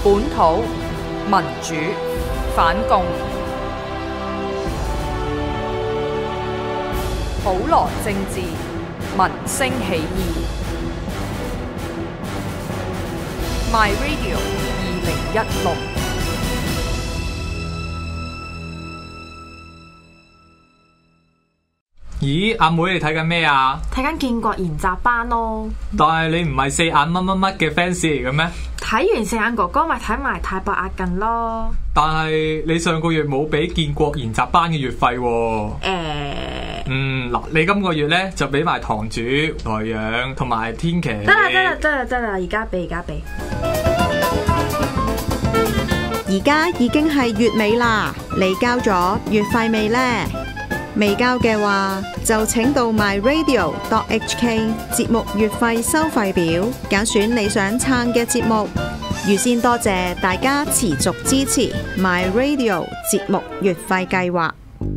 本土民主反共，普羅政治民聲起義。My Radio 2016。 咦，阿妹你睇緊咩啊？ 睇緊建國研習班咯。 但係你唔係四眼乜乜乜嘅 fans 嚟嘅咩？ 睇完四眼哥哥咪睇埋太白壓近咯。 但係你上個月冇俾建國研習班嘅月費喎。嗱，你今個月咧就俾埋堂主、來養同埋天琪。 得啦，而家俾。 而家已經係月尾啦，你交咗月費未呢？未交嘅話，就請到 myradio.hk 節目月費收費表，揀選你想撐嘅節目。預先多謝大家持續支持 myradio 節目月費計劃。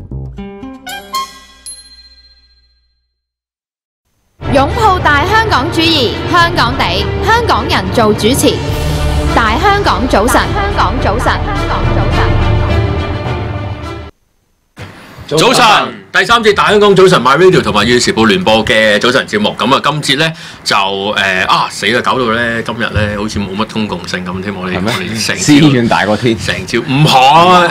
擁抱大香港主義，香港地，香港人做主持。大香港早晨，香港早晨，香港早晨。 早晨，第三節大香港早晨 MyRadio 同埋《粵時報》聯播嘅早晨節目，咁啊今節咧就死啦，搞到咧今日咧好似冇乜公共性咁添，我哋成資源大過天， 成朝唔係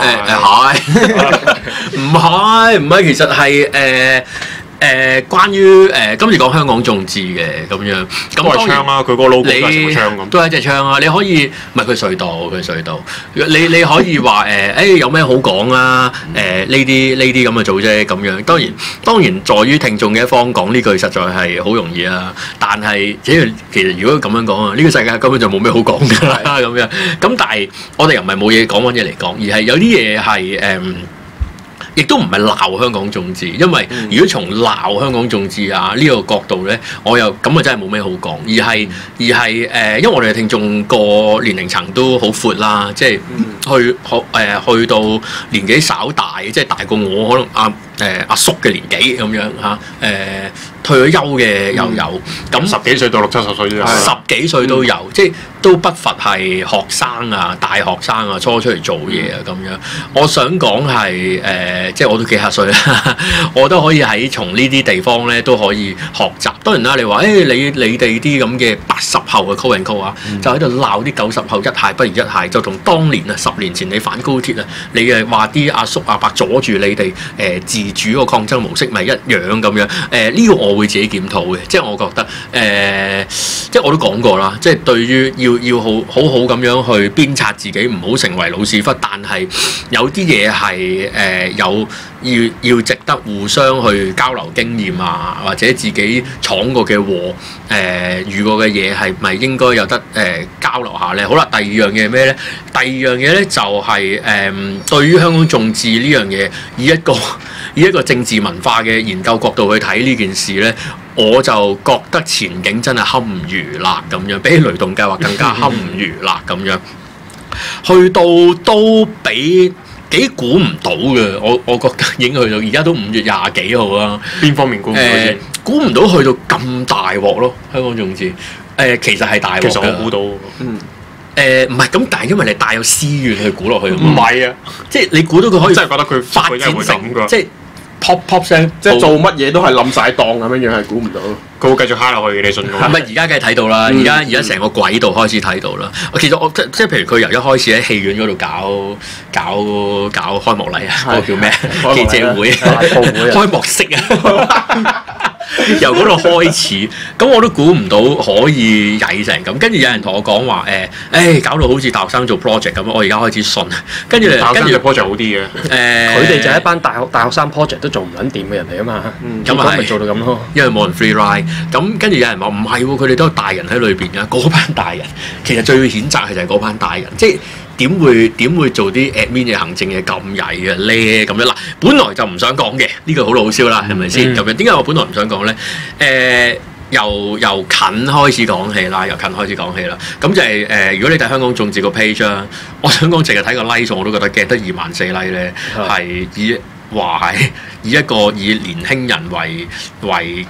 唔係，其實係關於今次講香港眾志嘅咁樣，咁都係槍啦，佢個 logo 都係成個槍咁， 都係一隻槍啊！你可以唔係佢隧道，你可以話有咩好講啊？呢啲咁嘅組啫咁樣。當然，在於聽眾嘅一方講呢句，實在係好容易啊！但係其實如果咁樣講啊，呢個世界根本就冇咩好講㗎啦咁樣。咁但係我哋又唔係冇嘢講，揾嘢嚟講，而係有啲嘢係亦都唔係鬧香港眾志，因為如果從鬧香港眾志啊呢個角度咧，我又咁啊真係冇咩好講，而係因為我哋嘅聽眾個年齡層都好闊啦，即係去到年紀稍大，即係大過我可能阿叔嘅年紀咁樣嚇，退咗休嘅又有，咁 10幾歲到60-70歲都有 ，10幾歲都有，即係都不乏係學生啊、大學生啊初出嚟做嘢啊咁樣。我想講係即係我都幾10歲啦，我都可以喺從呢啲地方咧都可以學習。當然啦，你話你哋啲咁嘅80後嘅 call and call 啊，就喺度鬧啲90後一蟹不如一蟹，就同當年啊10年前你反高鐵啊，你話啲阿叔阿伯阻住你哋自主個抗爭模式咪一樣咁樣。呢個我會自己檢討嘅，即係我覺得即係我都講過啦，即係對於要好咁樣去鞭策自己，唔好成為老屎忽，但係有啲嘢係要值得互相去交流經驗啊，或者自己闖過嘅禍遇過嘅嘢係咪應該有得交流下咧？好啦，第二樣嘢咩咧？第二樣嘢咧就係對於香港眾志呢樣嘢，以一個政治文化嘅研究角度去睇呢件事咧，我就覺得前景真係堪虞啦咁樣，比起雷動計劃更加堪虞啦咁樣，去到都比幾估唔到嘅，我覺得已經去到而家都5月20幾號啦。 邊方面估唔到先？ 估唔到去到咁大鑊咯，香港眾志其實係大鑊嘅。 其實我估到， 唔係咁，但係因為你帶有私怨去估落去， 唔係啊， 即係你估到佢可以真係覺得佢發展成即係 pop 聲， 即係做乜嘢都係冧晒檔咁樣樣，係估唔到。 佢會繼續蝦落去嘅，你信我？ 係咪而家梗係睇到啦？而家成個軌道開始睇到啦。其實我即係譬如佢由一開始喺戲院嗰度搞開幕禮啊，嗰個叫咩？記者會、開幕式啊。由嗰度開始，咁我都估唔到可以曳成咁。跟住有人同我講話搞到好似大學生做 project 咁。我而家開始信。跟住 project 好啲嘅。 佢哋就係一班大學生 project 都做唔撚掂嘅人嚟啊嘛。咁咪做到咁咯。 因為冇人 free ride。咁跟住有人話唔係喎，佢哋都有大人喺裏邊㗎。嗰班大人其實最譴責係就係嗰班大人，即係。點會做啲 admin 嘅行政嘢咁曳嘅咧？咁樣嗱，本來就唔想講嘅，呢個好老蕭啦，係咪先？咁樣點解我本來唔想講咧？由近開始講起啦，咁就係如果你睇香港眾志個 page 啊，我想講淨係睇個 like 數我都覺得驚得24000 like 咧，係以一個以年輕人為級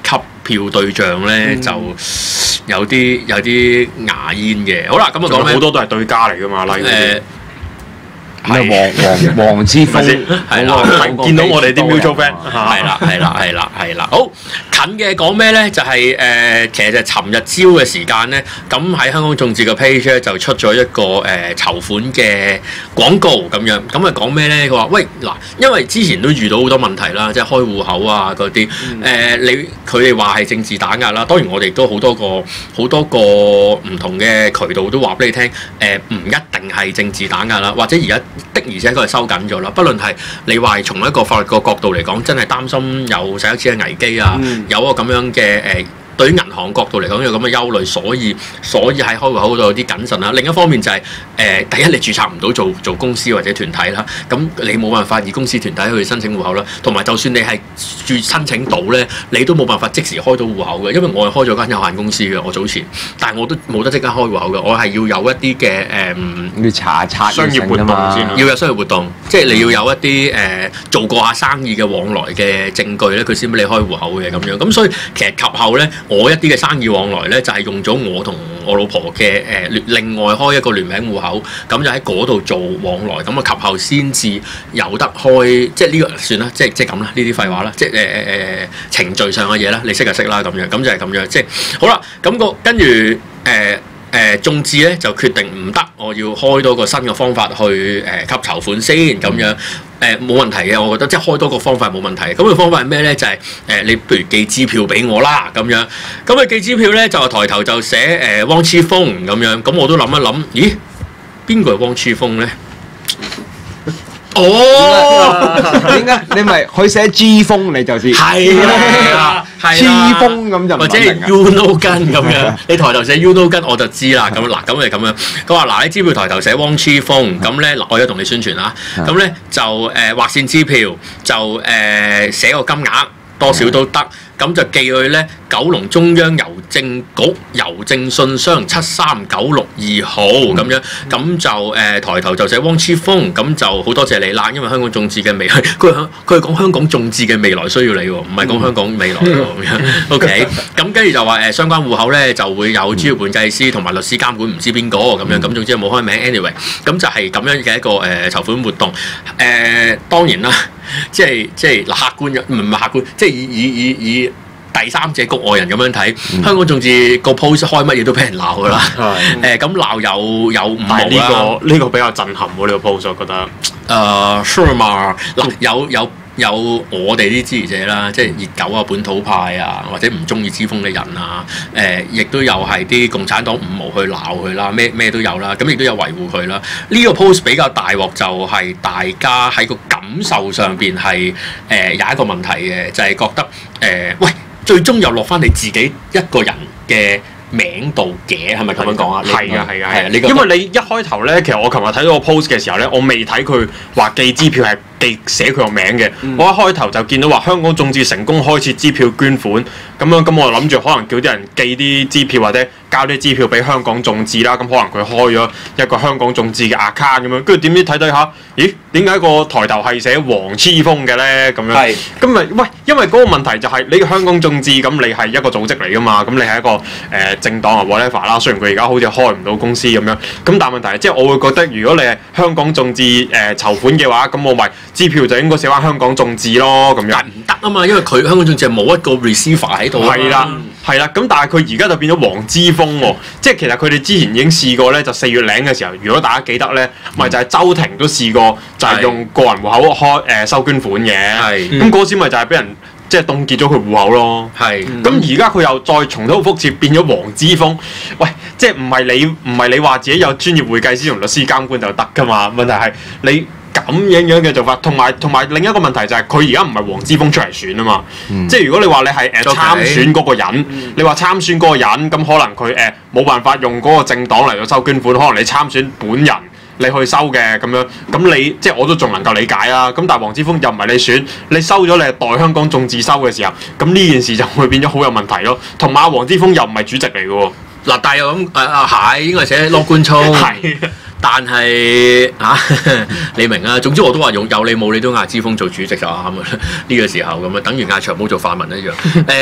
票對象咧就有啲牙煙嘅。好啦，咁啊講咩？ 好多都係對家嚟㗎嘛，例如咩黃之鋒係啦， 見到我哋啲 mutual friend 係啦，好近嘅講咩咧？就係其實就係尋日朝嘅時間咧，咁喺香港眾志嘅 page 咧就出咗一個籌款嘅廣告咁樣，咁啊講咩咧？佢話喂嗱，因為之前都遇到好多問題啦，即係開戶口啊嗰啲，佢哋話係政治打壓啦，當然我哋都好多個唔同嘅渠道都話俾你聽，唔一定係政治打壓啦，或者而家的而且確係收緊咗啦。不論係你話從一個法律個角度嚟講，真係擔心有洗黑錢嘅危機啊，有個咁樣嘅對於銀行角度嚟講有咁嘅憂慮，所以喺開戶口度有啲謹慎啦。另一方面就係第一你註冊唔到做公司或者團體啦，咁你冇辦法以公司團體去申請戶口啦。同埋就算你係申請到咧，你都冇辦法即時開到戶口嘅，因為我係開咗間有限公司嘅，我早前，但係我都冇得即刻開戶口嘅，我係要有一啲嘅要查商業活動先， 要有商業活動，即係你要有一啲做過下生意嘅往來嘅證據咧，佢先俾你開戶口嘅咁樣。咁所以其實及後咧，我一啲嘅生意往來咧，就係用咗我同我老婆嘅另外開一個聯名戶口，咁就喺嗰度做往來，咁啊及後先至有得開，即係呢個算啦，即係咁啦，呢啲廢話啦，即係程序上嘅嘢啦，你識就識啦咁樣，咁就係咁樣，即係好啦，咁跟住眾志咧就決定唔得，我要開多個新嘅方法去吸籌款先咁樣。冇問題嘅，我覺得即係開多個方法冇問題。咁個方法係咩咧？就係你譬如寄支票俾我啦咁樣。咁佢寄支票咧就抬頭就寫汪黐風咁樣。咁我都諗一諗，咦？邊個係汪黐風咧？哦， 點解你咪佢寫 G 風你就知？ 係啦 ，G 風咁就或者 You know 根咁樣，你抬頭寫 You know 根我就知啦。咁嗱，咁係咁樣。佢話嗱，你支票抬頭寫汪黐風，咁咧嗱，我而家同你宣傳啦。咁咧就劃線支票就寫個金額多少都得。咁就寄去咧九龍中央郵政局郵政信箱73962號咁樣，咁就抬頭就寫汪黐風，咁就好多謝你啦，因為香港眾志嘅未來，佢係講香港眾志嘅未來需要你喎，唔係講香港未來喎咁樣。OK， 咁跟住就話相關戶口咧就會有專業會計師同埋律師監管，唔知邊個咁樣，咁總之冇開名 anyway， 咁就係咁樣嘅一個籌款活動。當然啦，即係客觀唔係客觀，即係以第三者局外人咁樣睇，香港眾志個 post 開乜嘢都俾人鬧㗎啦。咁鬧有五毛啦。 呢個比較震撼喎，呢個 post 我覺得。 sure 嘛，嗱有我哋啲支持者啦，即係熱狗啊、本土派啊，或者唔中意之鋒嘅人啊，亦都有係啲共產黨五毛去鬧佢啦，咩都有啦，咁亦都有維護佢啦。呢個 post 比較大鑊就係大家喺個感受上邊係有一個問題嘅，就係覺得喂。最終又落翻你自己一個人嘅名度嘅，係咪咁樣講啊？ 係啊，因為你一開頭咧，其實我琴日睇到個 post 嘅時候咧，我未睇佢話寄支票係寫佢個名嘅。我一開頭就見到話香港眾志成功開設支票捐款咁樣，咁我諗住可能叫啲人寄啲支票或者交啲支票俾香港眾志啦。咁可能佢開咗一個香港眾志嘅 account 咁樣，跟住點知睇下，咦？點解個抬頭係寫黃黐風嘅咧？咁樣，咁咪喂，因為嗰個問題就係你嘅香港眾志，咁你係一個組織嚟噶嘛，咁你係一個政黨啊 whatever 啦。雖然佢而家好似開唔到公司咁樣，咁但係問題即係我會覺得，如果你係香港眾志籌款嘅話，咁我咪支票就應該寫翻香港眾志咯，咁樣。 唔得啊嘛，因為佢香港眾志係冇一個 receiver 喺度。 係啦，咁但係佢而家就變咗黃之鋒喎，即係其實佢哋之前已經試過咧，就4月零嘅時候，如果大家記得咧，咪就係周庭都試過，就係用個人戶口開收捐款嘅，咁嗰時咪就係俾人即係凍結咗佢戶口咯。咁而家佢又再重蹈覆轍，變咗黃之鋒。喂，即係唔係你話自己有專業會計師同律師監管就得㗎嘛？問題係你咁樣嘅做法，同埋另一個問題就係佢而家唔係黃之鋒出嚟選啊嘛，即係如果你話你係參選嗰個人，你話參選嗰個人，咁可能佢冇辦法用嗰個政黨嚟到收捐款，可能你參選本人你去收嘅咁樣，咁你即係我都仲能夠理解啊。咁但係黃之鋒又唔係你選，你收咗你係代香港眾志收嘅時候，咁呢件事就會變咗好有問題咯。同埋黃之鋒又唔係主席嚟嘅喎。 嗱，但係又咁係應該寫羅冠聰。 但係你明啊？總之我都話有你冇你都嗌之鋒做主席就啱啦。呢個時候咁啊，等於嗌長毛做泛民一樣。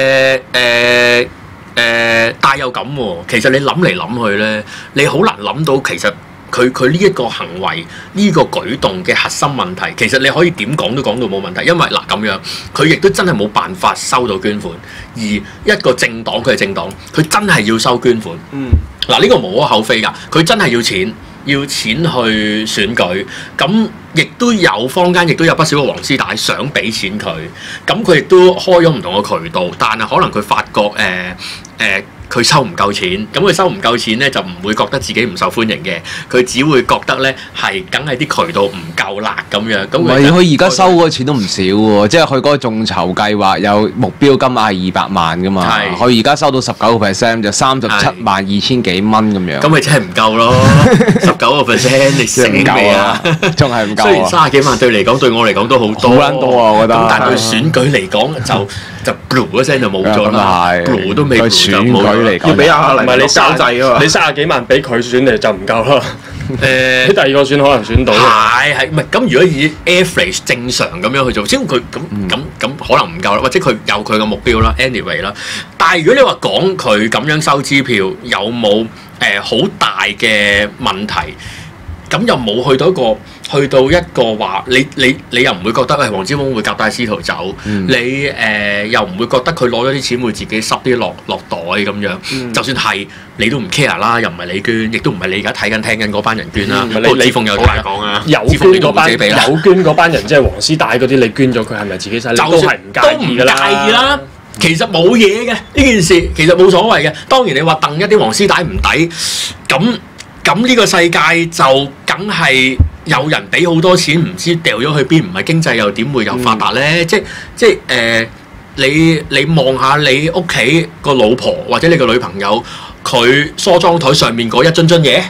但又咁喎，其實你諗嚟諗去咧，你好難諗到其實佢呢一個行為呢個舉動嘅核心問題，其實你可以點講都講到冇問題，因為嗱咁樣，佢亦都真係冇辦法收到捐款，而一個政黨佢係政黨，佢真係要收捐款。嗱呢個無可厚非㗎，佢真係要錢去選舉，咁亦都有坊間亦都有不少嘅黃絲帶想俾錢佢，咁佢亦都開咗唔同嘅渠道，但係可能佢發覺佢收唔夠錢，咁佢收唔夠錢咧就唔會覺得自己唔受歡迎嘅，佢只會覺得咧係梗係啲渠道唔夠辣咁樣。咁佢而家收嗰個錢都唔少喎，即係佢嗰個眾籌計劃有目標金額係200萬噶嘛，佢而家收到19%就372000幾蚊咁樣。 咁咪真係唔夠咯，19%你醒未啊？ 仲係唔夠。 雖然30幾萬對嚟講對我嚟講都好多， 好撚多啊！我覺得。 咁但係對選舉嚟講就 blue 一聲就冇咗啦，blue 都未 blue 就冇咗。 要俾阿黎，唔係你交際啊嘛？你30幾萬俾佢選你就唔夠啦。俾第二個選可能選到。 係唔係咁？如果以 average 正常咁樣去做，先佢咁可能唔夠啦，或者佢有佢嘅目標啦。anyway 啦，但係如果你話講佢咁樣收支票有冇好大嘅問題？咁又冇去到一個話，你又唔會覺得黃之鋒會夾帶私逃走，你又唔會覺得佢攞咗啲錢會自己塞啲落袋咁樣，就算係你都唔 care 啦，又唔係你捐，亦都唔係你而家睇緊聽緊嗰班人捐啦。李鳳有大講啊，有捐嗰班人即係黃絲帶嗰啲，你捐咗佢係咪自己使？都係唔介意㗎啦。 其實冇嘢嘅呢件事，其實冇所謂嘅。當然你話掟一啲黃絲帶唔抵咁呢個世界就梗係有人俾好多錢，唔知掉咗去邊，唔係經濟又點會有發達咧？你望下你屋企個老婆或者你個女朋友，佢梳妝台上面嗰一樽嘢，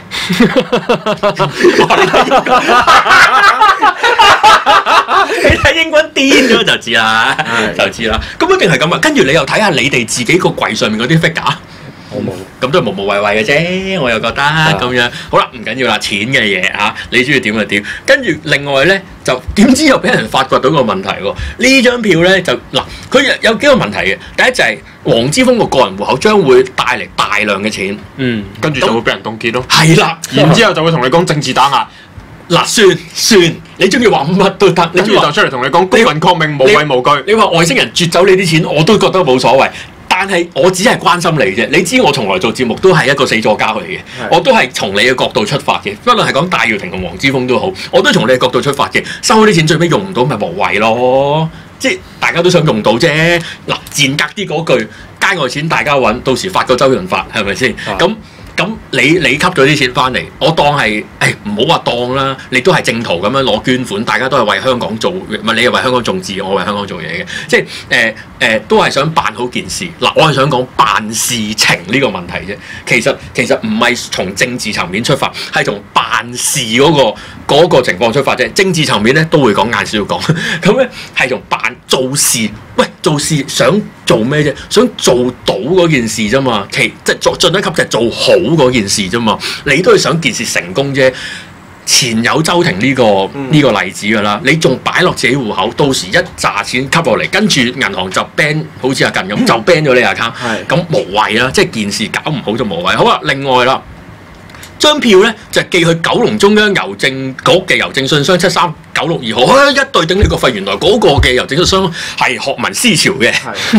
你睇英軍癲咗就知啦，咁一定係咁啊！跟住你又睇下你哋自己個櫃上面嗰啲 figure。 我冇， 咁都係無謂嘅啫，我又覺得咁樣。好啦，唔緊要啦，錢嘅嘢嚇，你中意點就點。跟住另外咧，就點知又俾人發掘到個問題喎？呢張票咧就嗱，佢有幾個問題嘅。第一就係黃之鋒個人戶口將會帶嚟大量嘅錢， 跟住就會俾人凍結咯。 係啦， 然之後就會同你講政治打壓。 嗱，算，你中意話乜都得， 跟住就出嚟同你講公民抗命無畏無懼。 你話外星人啜走你啲錢，我都覺得冇所謂。但係我只係關心你啫，你知我從來做節目都係一個死作家嚟嘅，我都係從你嘅角度出發嘅，不論係講戴耀廷同黃之鋒都好，我都係從你嘅角度出發嘅。收啲錢最尾用唔到咪無謂咯，即係大家都想用到啫。嗱，賤格啲嗰句，街外錢大家揾，到時發個周潤發係咪先？咁你吸咗啲錢翻嚟，我當係唔好話當啦，你都係正途咁樣攞捐款，大家都係為香港做，唔係你係為香港種志，我為香港做嘢嘅，即係都係想辦好件事。嗱，我係想講辦事情呢個問題啫。其實唔係從政治層面出發，係從辦事嗰個情況出發啫。政治層面咧都會講，晏少少講，咁咧係從做事。喂，做事想做咩啫？想做到嗰件事啫嘛，即係進一級就係做好嗰件事啫嘛。你都係想件事成功啫。前有周庭呢個例子㗎啦，你仲擺落自己戶口，到時一揸錢吸落嚟，跟住銀行就 ban， 好似阿近咁就 ban 咗你 account，咁無謂啦，即係件事搞唔好就無謂。好啦，另外啦。張票咧就寄去九龍中央郵政局嘅郵政信箱73962號，一對頂你個肺，原來嗰個嘅郵政信箱係學民思潮嘅。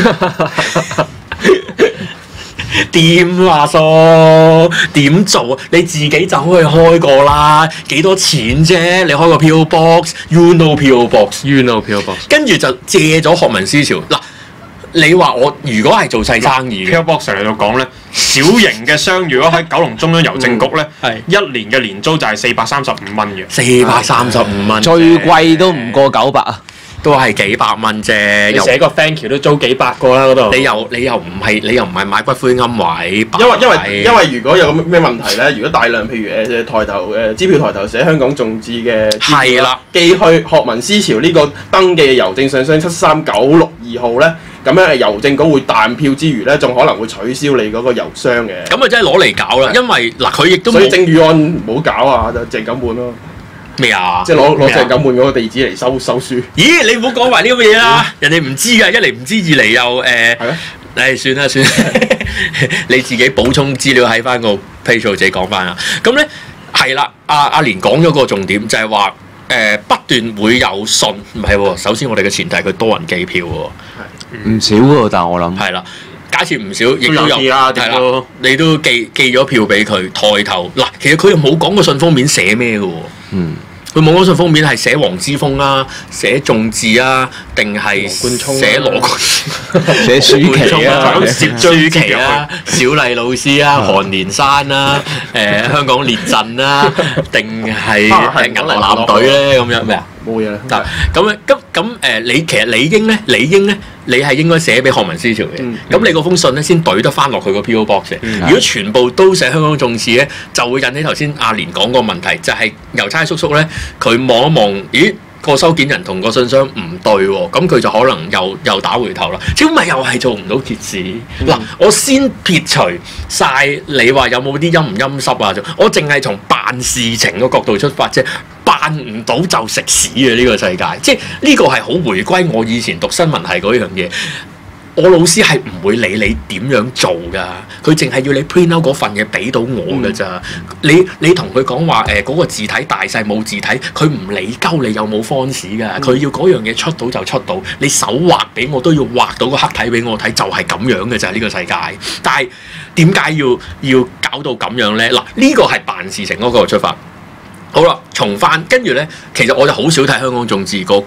點啊叔？點做？你自己走去開個啦，幾多錢啫？你開個票 box，you know 票 box，you know 票 box， 跟住就借咗學民思潮嗱。你話我如果係做細生意嘅 ，P.O. Box 嚟到講咧，小型嘅商如果喺九龍中央郵政局咧，一年嘅年租就係435蚊嘅 ，435蚊， 最貴都唔過900啊， 都係幾百蚊啫。 你寫個 thank you 都租幾百個啦嗰度。 你又唔係買骨灰龕位， 因為如果有咩問題咧，如果大量譬如抬頭支票抬頭寫香港眾志嘅， 係啦， 寄去學民思潮呢個登記嘅郵政信箱73962號咧。 咁樣郵政局會彈票之餘咧，仲可能會取消你嗰個郵箱嘅。 咁啊，真係攞嚟搞啦，因為嗱佢亦都所以鄭宇安唔好搞啊，就鄭錦滿咯。 咩啊？ 即係攞鄭錦滿嗰個地址嚟收書。 咦？你唔好講埋呢咁嘅嘢啦，人哋唔知㗎，一嚟唔知，二嚟又算啦，你自己補充資料喺翻個 page 度自己講翻啦。咁咧係啦，阿連講咗個重點就係話不斷會有信，唔係喎。首先我哋嘅前提係佢多人寄票喎， 唔少喎，但係我諗係啦。假設唔少，亦都有係啦，你都寄咗票俾佢抬頭嗱，其實佢又冇講個信封面寫咩嘅喎，佢冇講信封面係寫黃之鋒啊，寫眾志啊，定係寫羅冠聰、 寫舒淇啊、 舒淇啊、小麗老師啊、韓連山啊、香港列陣啊，定係銀河艦隊咧咁樣咩啊？ 冇嘢啦。 咁你其實理應咧，你係應該寫俾學民思潮嘅。咁你嗰封信咧先懟得翻落去個 P.O. Box 嘅。如果全部都寫香港眾志咧，就會引起頭先阿連講個問題，就係郵差叔叔咧，佢望一望，咦個收件人同個信箱唔對喎，咁佢就可能又打回頭啦。咁咪又係做唔到件事。嗱，我先撇除晒你話有冇啲陰唔陰濕啊？我淨係從辦事情個角度出發啫。辦唔到就食屎嘅呢個世界，即係呢個係好回歸我以前讀新聞係嗰樣嘢。我老師係唔會理你點樣做㗎，佢淨係要你 print out 嗰份嘢俾到我㗎咋。你同佢講話嗰個字體大細冇字體，佢唔理鳩你有冇 font 㗎，佢要嗰樣嘢出到就出到，你手畫俾我都要畫到個黑體俾我睇，就係咁樣嘅咋呢個世界。但係點解要搞到咁樣咧？嗱，呢個係辦事情嗰個出發。好啦，重翻，跟住咧，其實我就好少睇香港眾志嗰個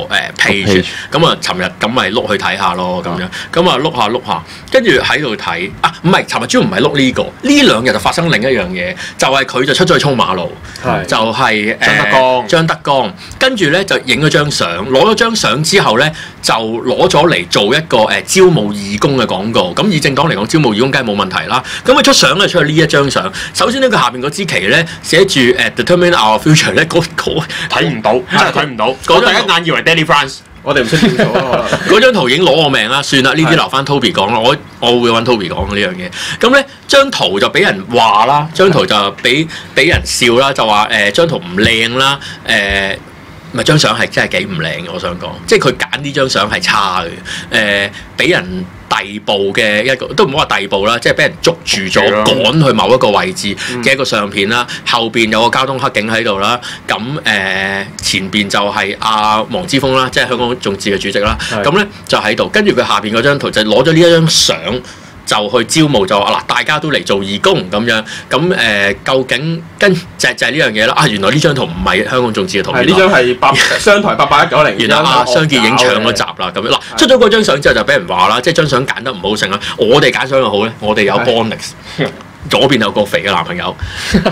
page，咁啊，尋日咁咪碌去睇下咯，咁樣，咁啊碌下，跟住喺度睇啊，唔係，尋日主要唔係碌呢個，呢兩日就發生另一樣嘢，就係佢就出咗去衝馬路，就係張德江，跟住咧就影咗張相，攞咗張相之後咧就攞咗嚟做一個招募義工嘅廣告，咁以政黨嚟講，招募義工梗係冇問題啦，咁佢出相咧出去呢一張相，首先咧佢下邊嗰支旗咧寫住determine our future 咧， 睇唔到，真係睇唔到。我第一眼以為 Daily France， 我哋唔識清楚啊。 嗰張圖已經攞我命啦，算啦，呢啲留翻 Toby 講啦，我會揾 Toby 講呢樣嘢。咁咧張圖就俾人話啦，張圖就俾人笑啦，就話張圖唔靚啦，咪張相係真係幾唔靚嘅，我想講，即係佢揀呢張相係差嘅，俾人逮捕嘅一個都唔好話逮捕啦，即係俾人捉住咗，趕去某一個位置嘅一個相片啦，後邊有個交通黑警喺度啦，咁前邊就係阿黃之鋒啦，即係香港眾志嘅主席啦，咁咧就喺度，跟住佢下邊嗰張圖就攞咗呢一張相。就去招募就話嗱，大家都嚟做義工咁樣，咁究竟就係呢樣嘢啦。啊，原來呢張圖唔係香港眾志嘅圖， 呢張係商台8819。 原來商傑已經搶咗集啦，咁樣嗱，出咗嗰張相之後就俾人話啦，即係張相揀得唔好成啦。我哋揀相又好咧，我哋有 Bonix。左邊有個肥嘅男朋友，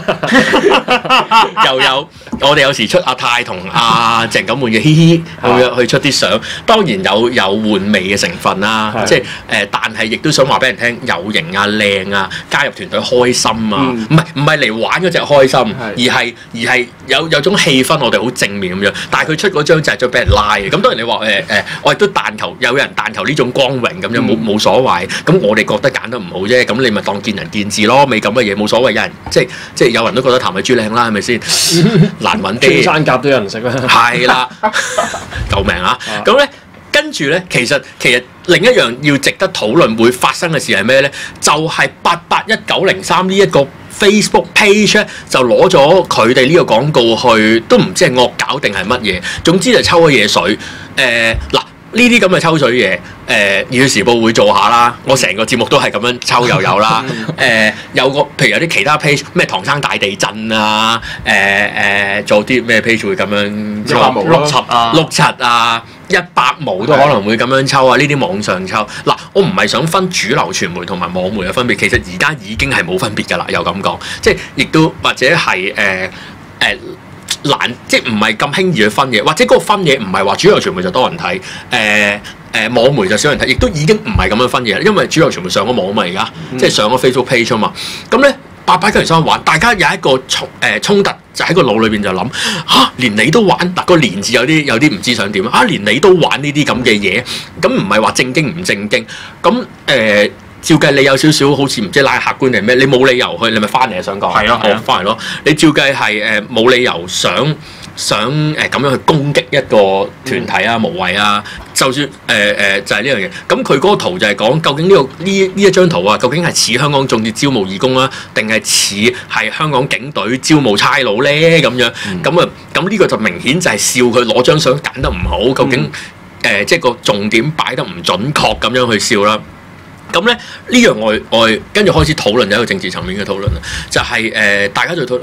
又有我哋有時出阿泰同阿鄭錦滿嘅嘻嘻咁樣去出啲相，當然有換味嘅成分啦，即係但係亦都想話俾人聽有型啊、靚啊，加入團隊開心啊，唔係嚟玩嗰隻開心，而係有種氣氛，我哋好正面咁樣。但係佢出嗰張就係俾人拉嘅，咁當然你話我亦都但求有人但求呢種光榮咁樣冇所謂，咁我哋覺得揀得唔好啫，咁你咪當見仁見智咯。未咁嘅嘢冇所謂，有人即係有人都覺得譚慧珠靚啦，係咪先？難揾啲。 穿山甲都有人食啦。係啦，救命啊！咁咧，跟住咧，其實另一樣要值得討論會發生嘅事係咩咧？就係881903呢一個 Facebook page 咧，就攞咗佢哋呢個廣告去，都唔知係惡搞定係乜嘢。總之就抽咗嘢水。嗱。呢啲咁嘅抽水嘢，《熱血時報》會做下啦。我成個節目都係咁樣抽又有啦。有個譬如有啲其他 page， 咩唐生大地震啊，做啲咩 page 會咁樣抽？67啊，100毛都可能會咁樣抽啊。呢啲網上抽嗱，我唔係想分主流傳媒同埋網媒嘅分別，其實而家已經係冇分別㗎啦。又咁講，即係亦都或者係難，即係唔係咁輕易去分嘢，或者嗰個分嘢唔係話主流傳媒就多人睇，網媒就少人睇，亦都已經唔係咁樣分嘢，因為主流傳媒上咗網嘛而家，即係上咗 Facebook page 啊嘛。咁咧881903玩，大家有一個衝突就喺個腦裏邊就諗連你都玩嗱個連字有啲唔知想點連你都玩呢啲咁嘅嘢，咁唔係話正經唔正經咁照計你有少少好似唔知拉客觀定咩，你冇理由去，你咪翻嚟啊想講係啊，翻嚟咯。你照計係冇理由想咁樣去攻擊一個團體啊，無謂啊。就算就係呢樣嘢，咁佢嗰個圖就係講究竟呢一張圖啊，究竟係似香港眾志招募義工啊，定係似係香港警隊招募差佬咧咁樣？咁呢個就明顯就係笑佢攞張相揀得唔好，究竟即係個重點擺得唔準確咁樣去笑啦。咁咧呢樣我跟住開始討論一個政治層面嘅討論啦，就係大家就討論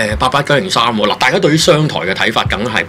88903嗱，大家對於商台嘅睇法梗係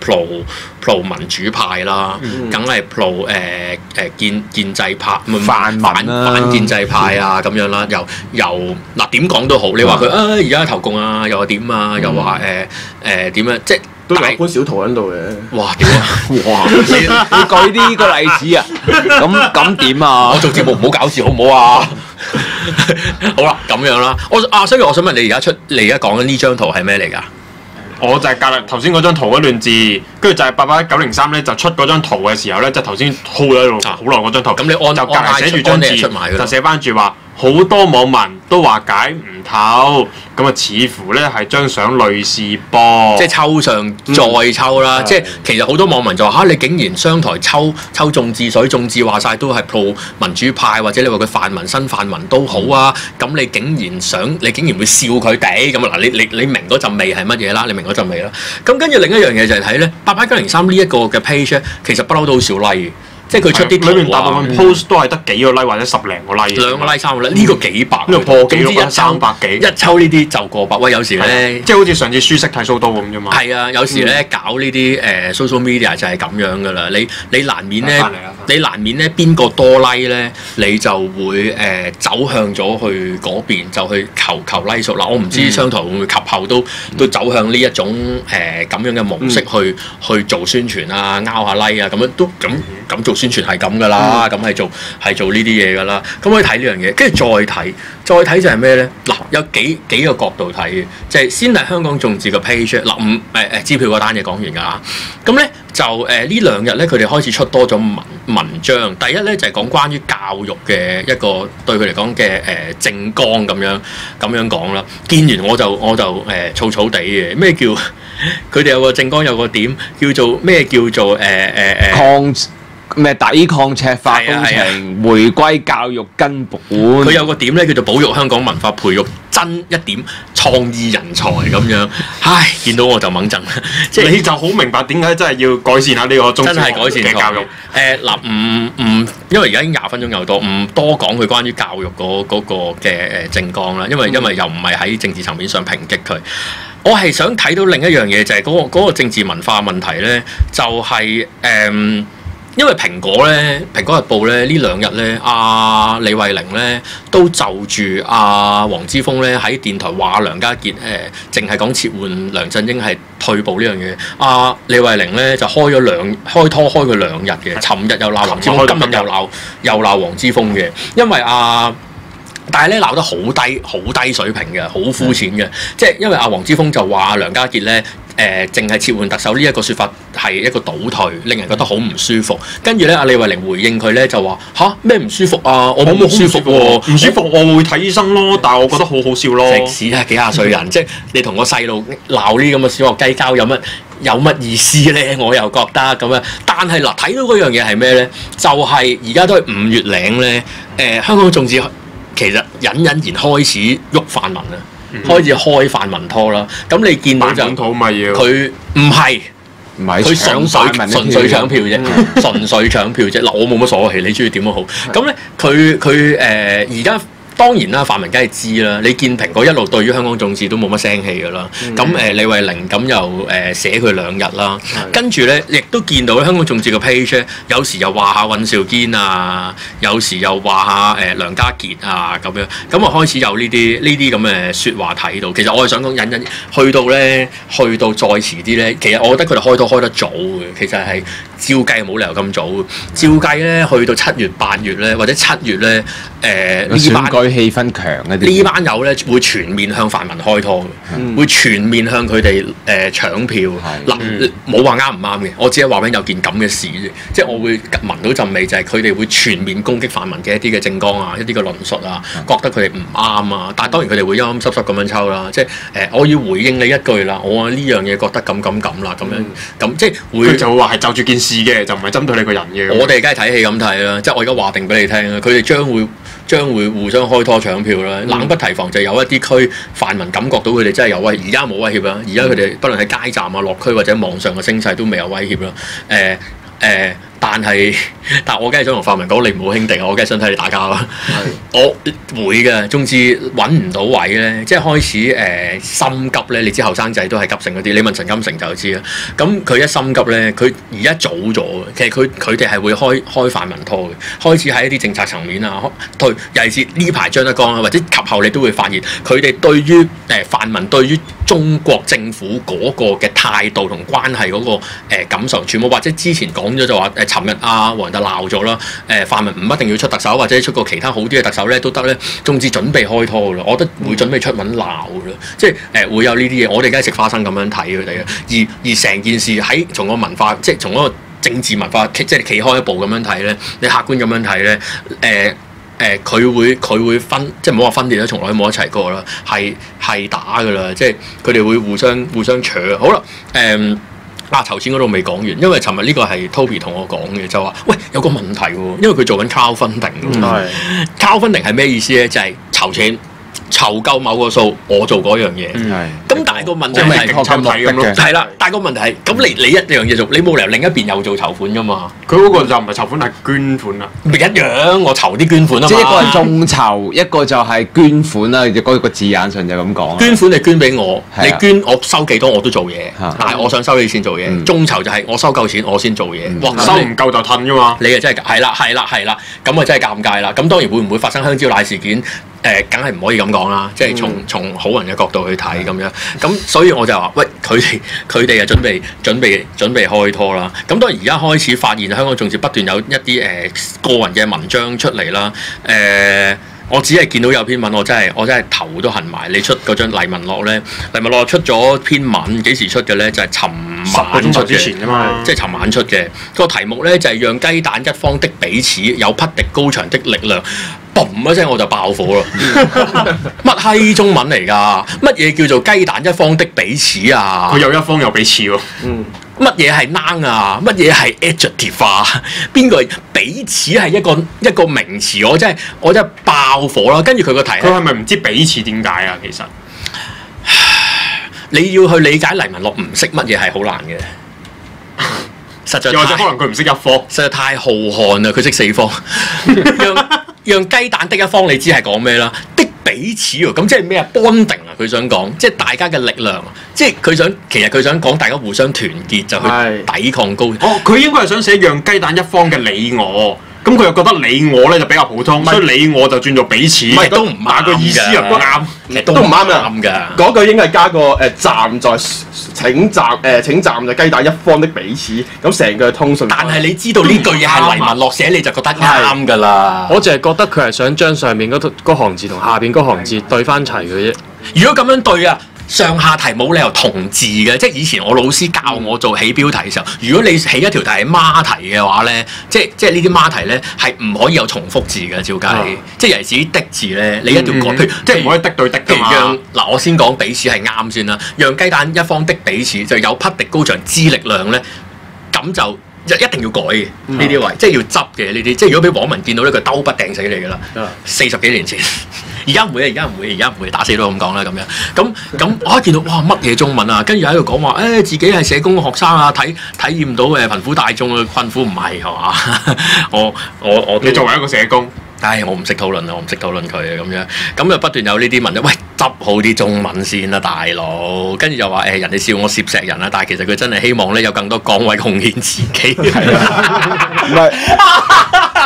pro 民主派啦，梗係 pro 建制派反建制派啊咁樣啦，由嗱點講都好，你話佢而家投共啊，又話點啊，又話點樣即係。 都有本小圖喺度嘅。 哇！點啊？哇！ 你舉啲個例子啊？咁點啊？ 我做節目唔好搞事好唔好啊？好啦，咁樣啦。所以我想問你而家講緊呢張圖係咩嚟㗎？ 我就係隔離頭先嗰張圖嗰段字，跟住就係88903咧就出嗰張圖嘅時候咧，就頭先 hold 喺度好耐嗰張圖。咁你就隔離寫住張字，就寫翻住話好多網民都話解唔透，咁啊似乎咧係張相類似噃， 即係抽上再抽啦。即係其實好多網民就話你竟然商台抽眾志水，眾志話晒都係 pro 民主派，或者你話佢泛民新泛民都好啊。咁你竟然會笑佢哋咁啊？嗱，你明嗰陣味係乜嘢啦？你明嗰陣味啦。咁跟住另一樣嘢就係睇咧88903呢一個嘅 page 咧，其實不嬲都好少 like。即係佢出啲圖啊， 裏面大部分 post 都係得幾個 like 或者10零個 like， 2個 like 3個 like，呢個幾百， 呢個破紀錄300幾， 一抽呢啲就過百。喂，有時咧， 即係好似上次書識睇蘇刀咁啫嘛。 係啊，有時咧搞呢啲social media 就係咁樣噶啦。你難免咧邊個多 like 咧，你就會走向咗去嗰邊，就去求 like 數。嗱，我唔知商台會唔會及後都走向呢一種咁樣嘅模式去做宣傳啊，拗下 like 啊，咁樣都咁做宣傳係咁噶啦，咁係做呢啲嘢噶啦。咁可以睇呢樣嘢，跟住再睇就係咩咧？嗱，有幾個角度睇嘅，就係先係香港眾志嘅 page。嗱，支票嗰單嘢講完㗎啦。咁咧就呢兩日咧，佢哋開始出多咗文章。第一咧就係講關於教育嘅一個對佢嚟講嘅政綱咁樣講啦。見完我就草草地嘅。咩叫佢哋有個政綱有個點叫做咩叫做抵抗赤化工程，回歸教育根本。 佢有個點咧，叫做保育香港文化，培育真一點創意人才咁樣。唉，見到我就掹震。即係你就好明白點解真係要改善下呢個中小學嘅教育。 因為而家已經20分鐘又多，唔多講佢關於教育嗰個嘅政綱啦。因為又唔係喺政治層面上抨擊佢。我係想睇到另一樣嘢，就係嗰個政治文化問題咧，就係因為蘋果日報咧呢兩日咧，李慧玲咧都就住黃之鋒咧喺電台話梁家傑淨係講撤換梁振英係退步呢樣嘢。李慧玲咧就開拖佢2日嘅，尋日又鬧黃之鋒，今日又鬧黃之鋒嘅，因為但係咧鬧得好低水平嘅，好膚淺嘅，即係因為黃之鋒就話梁家傑咧淨係撤換特首呢一個説法係一個倒退，令人覺得好唔舒服。跟住咧李慧玲回應佢咧就話咩唔舒服啊？我冇唔舒服喎， 唔舒服我會睇醫生咯，但係我覺得好好笑咯。 食屎啊！幾廿歲人，即係你同個細路鬧呢咁嘅小學雞交有乜意思咧？我又覺得咁樣。但係嗱，睇到嗰樣嘢係咩咧？就係而家都係5月零咧，香港眾志其實隱然開始喐泛民啦。開始開泛民拖啦，咁你見到就佢唔係佢純粹搶票啫，純粹搶票啫。嗱，我冇乜所謂，你中意點都好。咁咧，佢而家。當然啦，泛民梗係知啦。你見蘋果一路對於香港眾志都冇乜聲氣㗎啦。咁李慧玲咁又寫佢2日啦。跟住咧，亦都見到香港眾志嘅 page 有時又話下尹兆堅啊，有時又話下梁家傑啊咁樣。咁啊開始有呢啲咁嘅説話睇到。其實我係想講隱去到再遲啲咧，其實我覺得佢哋開拖開得早嘅。其實係照計冇理由咁早。照計咧，去到7月8月咧，或者7月咧，呢班氣氛強一啲。 呢班友咧會全面向泛民開拖嘅，會全面向佢哋搶票。嗱，冇話啱唔啱嘅，我只係話緊有件咁嘅事啫。即係我會聞到陣味，就係佢哋會全面攻擊泛民嘅一啲嘅政綱啊，一啲嘅論述啊，覺得佢哋唔啱啊。但係當然佢哋會陰陰濕濕咁樣抽啦。即係我要回應你一句啦，我呢樣嘢覺得咁啦，咁樣咁即係會佢就會話係就住件事嘅，就唔係針對你個人嘅。 我哋梗係睇戲咁睇啦，即係我而家話定俾你聽啦，佢哋將會互相開拖搶票啦。冷不提防就有一啲區泛民感覺到佢哋真係有威，而家冇威脅啦。而家佢哋不論喺街站啊、落區或者網上嘅聲勢都未有威脅啦。但我梗係想同泛民講，你唔好兄弟，我梗係想睇你打交啦。我會嘅，總之揾唔到位咧，即係開始心急咧。你知後生仔都係急性嗰啲，你問陳金城就知啦。咁佢一心急咧，佢而家早咗嘅。其實佢哋係會開泛民拖嘅，開始喺一啲政策層面啊，尤其是呢排張德江啊，或者及後你都會發現佢哋對於泛民對於中國政府嗰個嘅態度同關係嗰個感受，全部或者之前講咗就話尋日黃仁達鬧咗啦，泛民唔一定要出特首，或者出個其他好啲嘅特首咧都得咧，總之準備開拖噶啦，我覺得會準備出文鬧噶啦，即係會有呢啲嘢，我哋梗係食花生咁樣睇佢哋嘅，而成件事喺從個文化，即係從嗰個政治文化，即係企開一步咁樣睇咧，你客觀咁樣睇咧，佢會分，即係唔好話分裂啦，從來都冇一齊過啦，係打噶啦，即係佢哋會互相扯。好啦，籌錢嗰度未講完，因為尋日呢個係 Toby 同我講嘅，就話喂有個問題喎，因為佢做緊 crowdfunding，crowdfunding 係咩意思咧？就係籌錢。籌夠某個數，我做嗰樣嘢。咁但係個問題係啦，但係個問題係咁你一樣嘢做，你冇理由另一邊又做籌款噶嘛？ 佢嗰個就唔係籌款，係捐款啦。 咪一樣，我籌啲捐款啊嘛。 即係一個係眾籌，一個就係捐款啦。嗰個字眼上就咁講。捐款你捐俾我，你捐我收幾多我都做嘢，但係我想收你先做嘢。眾籌就係我收夠錢我先做嘢。 哇，收唔夠就褪噶嘛？ 你啊真係係啦，咁啊真係尷尬啦。咁當然會唔會發生香蕉奶事件？梗係唔可以咁講啦，即係從好人嘅角度去睇咁樣，咁所以我就話：喂，佢哋啊準備開拖啦。咁當然而家開始發現香港仲是不斷有一啲個人嘅文章出嚟啦。我只係見到有篇文，我真係頭都痕埋。你出嗰張黎文樂咧，黎文樂出咗篇文，幾時出嘅咧？就係尋晚出嘅， 之前㗎嘛， 即係尋晚出嘅。個題目咧就係讓雞蛋一方的彼此有匹敵高牆的力量。嘣一聲我就爆火啦！乜閪中文嚟㗎？乜嘢叫做雞蛋一方的彼此啊？ 佢有一方有彼此喎。 乜嘢係 noun 啊？乜嘢係 adjective 啊？邊個彼此係一個名詞？我真係爆火啦！跟住佢個題， 佢係咪唔知彼此點解啊？其實你要去理解黎文樂唔識乜嘢係好難嘅。實在又或者可能佢唔識一科， 實在太浩瀚啦！佢識四方，讓雞蛋的一方，你知係講咩啦？的彼此喎，咁即係咩啊 ？bonding 啊，佢想講，即係大家嘅力量，即係其實佢想講大家互相團結，就去抵抗高。 佢應該係想寫讓雞蛋一方嘅你我。咁佢又覺得你我咧就比較普通，所以你我就轉做彼此。 唔係都唔啱個意思又唔啱， 都唔啱㗎。嗰句應該係加個站在請站就雞蛋一方的彼此，咁成句通順。 但係你知道呢句嘢係黎文樂寫，你就覺得啱㗎啦。 我淨係覺得佢係想將上面嗰行字同下邊嗰行字對翻齊嘅啫。 如果咁樣對啊！上下題冇理由同字嘅，即係以前我老師教我做起標題嘅時候，如果你起一條題係孖題嘅話咧，即係呢啲孖題咧係唔可以有重複字嘅，照計。即係尤其是啲的字咧，你一定要改，譬如即係唔可以的對的㗎嘛。 嗱，我先講彼此係啱先啦，讓雞蛋一方的彼此就有匹敵高牆之力量咧，咁就一定要改嘅呢啲位，即係要執嘅呢啲。即係如果俾網民見到呢，佢兜筆掟死你㗎啦。40幾年前。而家唔會，打死都咁講啦咁樣。咁我一見到哇乜嘢中文啊，跟住喺度講話自己係社工嘅學生啊，體驗到貧苦大眾嘅困苦，唔係嘛？我你作為一個社工， 我唔識討論啊，我唔識討論佢啊咁樣。咁就不斷有呢啲問，喂執好啲中文先啦，大佬。跟住就話人哋笑我攝石人啊，但係其實佢真係希望咧有更多崗位貢獻自己。唔係。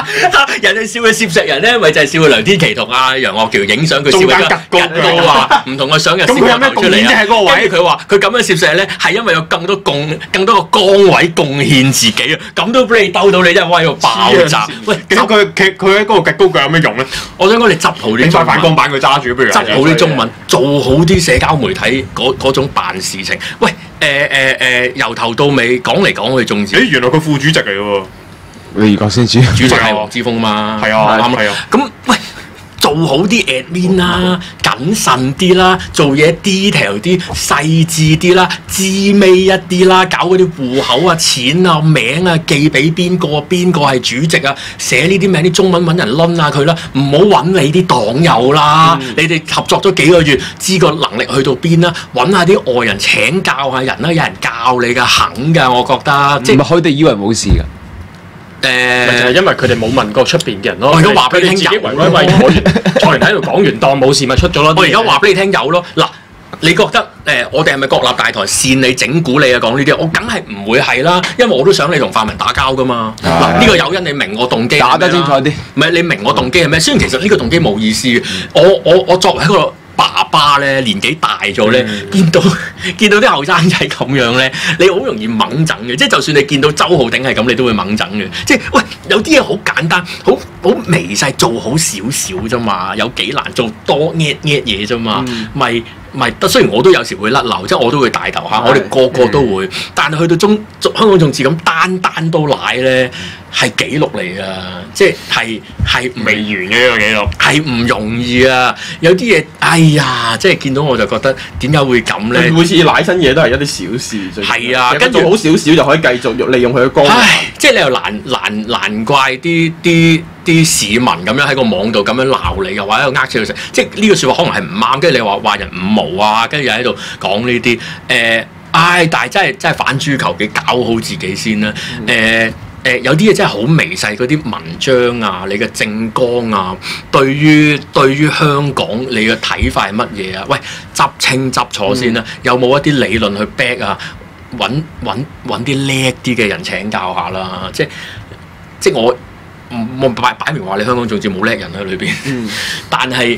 人哋笑佢攝石人咧，咪就係笑佢梁天琦同阿楊岳橋影相，佢笑佢吉高啊，唔同嘅相嘅。咁佢有咩貢獻啫？喺嗰個位，佢話佢咁樣攝石咧，係因為有更多個崗位貢獻自己啊！咁都俾你兜到，你真係威到爆炸！喂， 咁佢喺嗰個吉高腳有咩用咧？ 我想講你執好啲， 整塊反光板佢揸住，不如執好啲中文，做好啲社交媒體嗰種辦事情。喂，由頭到尾講嚟講去眾志， 原來佢副主席嚟嘅喎。 你而家先知， 主席係黃之鋒嘛？ 係啊，啱係啊。 咁喂，做好啲 admin 啦，謹慎啲啦，做嘢 detail 啲、細緻啲啦，滋味一啲啦，搞嗰啲戶口啊、錢啊、名啊，寄俾邊個係主席啊，寫呢啲名啲中文揾人攆下佢啦，唔好揾你啲黨友啦。你哋合作咗幾個月，知個能力去到邊啦，揾下啲外人請教下人啦，有人教你㗎，肯㗎，我覺得。 即係佢哋以為冇事㗎。 咪就係因為佢哋冇問過出邊嘅人咯。 我而家話俾你聽， 自己圍威坐完喺度講完當冇事咪出咗咯。 我而家話俾你聽有咯。嗱，你覺得我哋係咪國立大台煽你整蠱你啊？講呢啲，我梗係唔會係啦，因為我都想你同泛民打交噶嘛。嗱，呢個誘因你明我動機， 打得精彩啲。 唔係你明我動機係咩？雖然其實呢個動機冇意思嘅。我作為一個爸爸咧，年紀大咗咧，見到啲後生仔咁樣咧，你好容易掹整嘅。即係就算你見到周浩鼎係咁，你都會掹整嘅。即係喂，有啲嘢好簡單，好微細，做好少少啫嘛，有幾難做多嘢啫嘛，咪得。雖然我都有時會甩漏，即係我都會大頭嚇，我哋個個都會。但係去到香港眾志咁單都奶咧，係紀錄嚟㗎，即係未完嘅呢個紀錄， 係唔容易啊！有啲嘢，哎呀，即係見到我就覺得點解會咁咧？ 每次奶新嘢都係一啲小事啫。 係啊， 跟住好少少就可以繼續利用佢嘅光。 唉，即係你又難怪啲市民咁樣喺個網度咁樣鬧你，又話喺度呃錢食，即係呢個説話可能係唔啱。跟住你話人五毛啊，跟住又喺度講呢啲但係真係反豬求己，搞好自己先啦。有啲嘢真係好微細，嗰啲文章啊，你嘅政綱啊，對於香港你嘅睇法係乜嘢啊？喂，執清執錯先啦，有冇一啲理論去 back 啊？揾啲叻啲嘅人請教下啦，即係我擺明話你香港眾志冇叻人喺裏邊，但係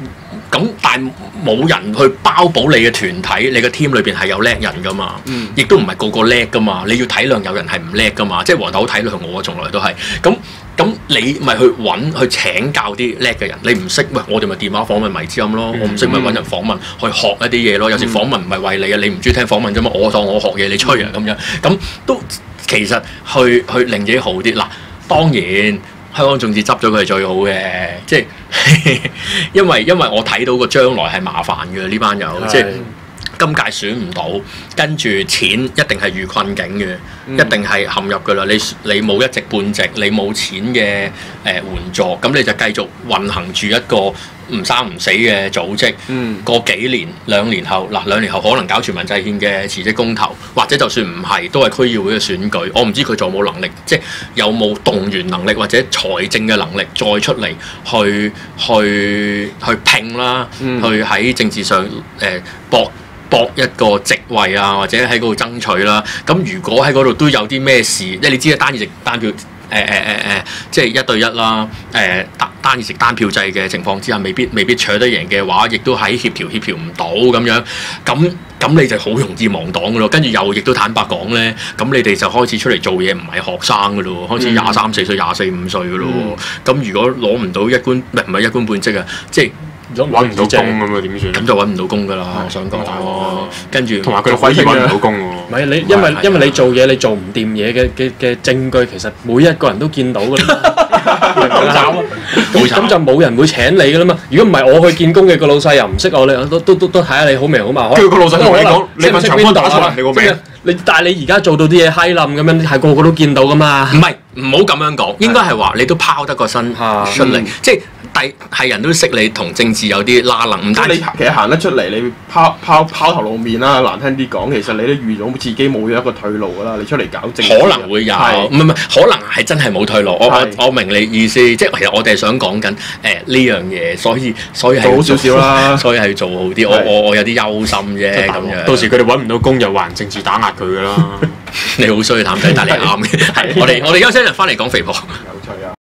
冇人去包保你嘅團體，你嘅 team 裏邊係有叻人噶嘛，亦都唔係個個叻噶嘛，你要體諒有人係唔叻噶嘛，即係黃頭體諒我從來都係咁你咪去請教啲叻嘅人，你唔識喂，我哋咪電話訪問迷之音咯，我唔識咪揾人訪問去學一啲嘢咯，有時訪問唔係為你啊，你唔中意聽訪問啫嘛，我當我學嘢你吹啊咁樣，咁都其實去令自己好啲嗱，當然。香港眾志執咗佢係最好嘅，即係因為我睇到個將來係麻煩嘅呢班友，即係今屆選唔到，跟住錢一定係遇困境嘅，一定係陷入㗎啦。你冇一席半席，你冇錢嘅援助，咁你就繼續運行住一個唔生唔死嘅組織。過幾年2年後2年後可能搞全民制憲嘅辭職公投，或者就算唔係，都係區議會嘅選舉。我唔知佢仲有冇能力，即係有冇動員能力或者財政嘅能力再出嚟去拼啦，去喺政治上搏一個席位啊，或者喺嗰度爭取啦。咁如果喺嗰度都有啲咩事，即係你知啦，單議席單票即係1對1啦。單議席單票制嘅情況之下，未必取得贏嘅話，亦都喺協調唔到咁樣。咁你就好容易亡黨噶咯。跟住亦都坦白講咧，咁你哋就開始出嚟做嘢，唔係學生噶咯，開始23、4歲、24、25歲噶咯。咁如果攞唔到一官，唔係一官半職啊，即係。 揾唔到工咁啊？點算？ 咁就揾唔到工㗎啦！我想講，跟住同埋佢可以揾唔到工喎。 唔係你，因為你做嘢，你做唔掂嘢嘅證據，其實每一個人都見到㗎啦。咁就冇人會請你㗎啦嘛。如果唔係我去見工嘅個老細又唔識我，你都睇下你好名好貌。 叫個老細同你講，你問長官打出嚟你個名。 但係你而家做到啲嘢閪冧咁樣，係個個都見到㗎嘛。 唔好咁樣講，應該係話你都拋得個身出嚟，即係。係人都識你同政治有啲拉能，唔單止你其實行得出嚟，你拋頭露面啦，難聽啲講，其實你都預到自己冇咗一個退路㗎啦。你出嚟搞政治， 可能會有，唔係，可能係真係冇退路。我明你意思，即係其實我哋係想講緊呢樣嘢，所以係做好少少啦， 所以係要做好啲。我有啲憂心啫，咁樣。 到時佢哋揾唔到工，又還政治打壓佢㗎啦。 你好衰，譚仔，但係你啱嘅。係我哋休息一陣，翻嚟講肥婆。 有趣啊！